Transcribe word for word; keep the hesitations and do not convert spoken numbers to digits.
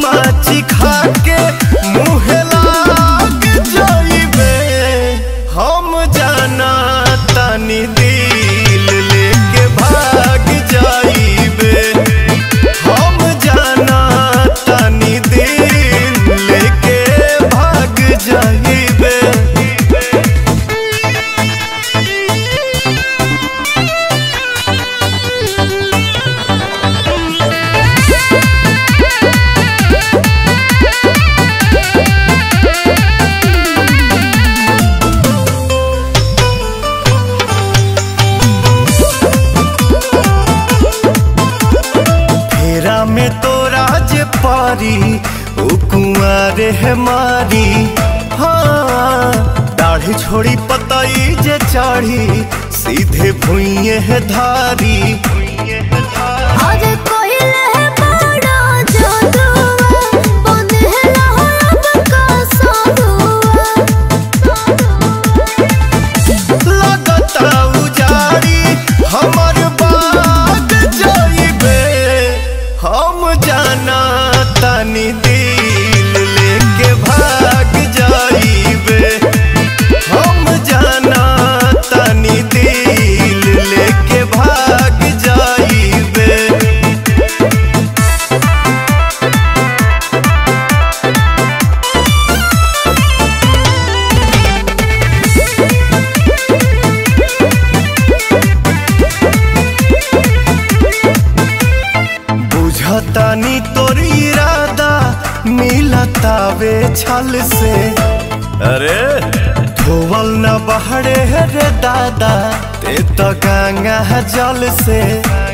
चुमाची खा के मुँह लाग जाइबे। हम जाना तानी दिल लेके भाग जाइबे। हम जाना तानी दिल लेके भाग जाइबे। में तो राज पारी ओ कुंवारे है मारी। हाँ दाढ़ी छोड़ी पताई जे चाढ़ी सीधे भुइये है धारी। लगता उजाड़ी हमर बाग जाइबे। हम जाना तानी दिल लेके भाग जाइबे। हम जाना तानी दिल लेके भाग जाइबे। बुझतानी तोर इरादा मिलतावे छल से। अरे धोवल न बहरे रे दादा ते तो गंगा जल से।